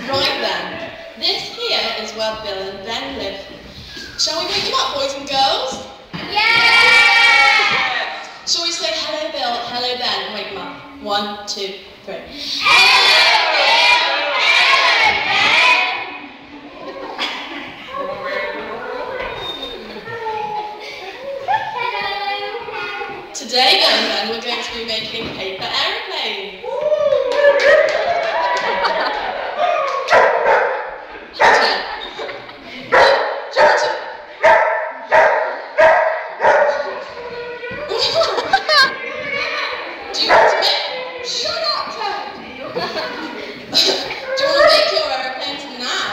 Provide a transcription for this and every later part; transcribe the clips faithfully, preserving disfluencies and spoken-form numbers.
Right then, this here is where Bill and Ben live. Shall we wake them up, boys and girls? Yeah! Shall we say hello Bill, hello Ben, and wake them up? One, two, three. Hello, Bill! Hello, Ben! Today then, Ben, we're going to be making paper aeroplanes. Do you want to make... Shut up, Ted! Do you want to make your aeroplanes now?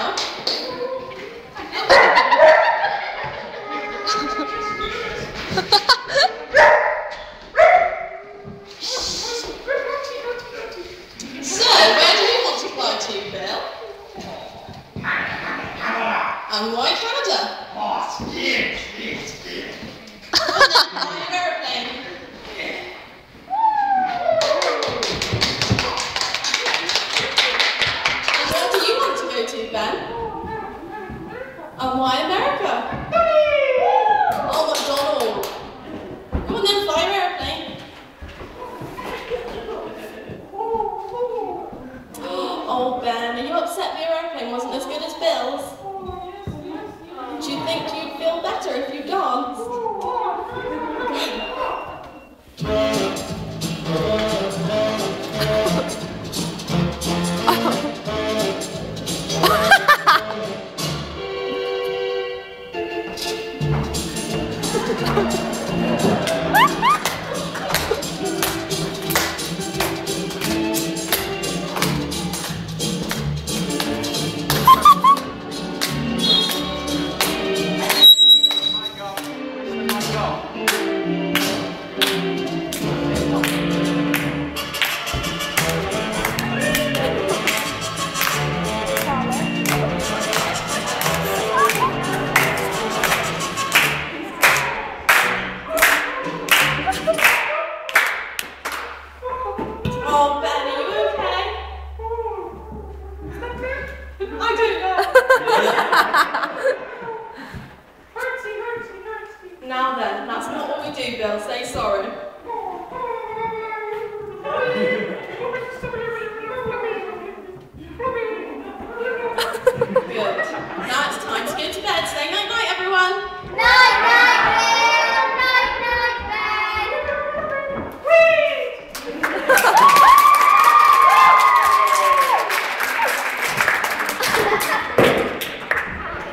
So, where do you want to fly to, Bill? And why Canada? Well then, fly your aeroplane. Ben? And why America? Oh, McDonald. Come on then, fly your aeroplane. Oh, Ben, are you upset the aeroplane wasn't as good as Bill's? Do you think you'd feel better if you danced? Oh, Ben, are you okay? I don't know. Hurtsy, hurtsy, hurtsy. Now then, that's not what we do, Bill. Say sorry. Good. Now it's time to go to bed. Say night night, everyone. Night, night, Bill! Night, night,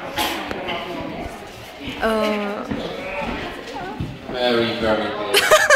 Ben! Uh, very, very good.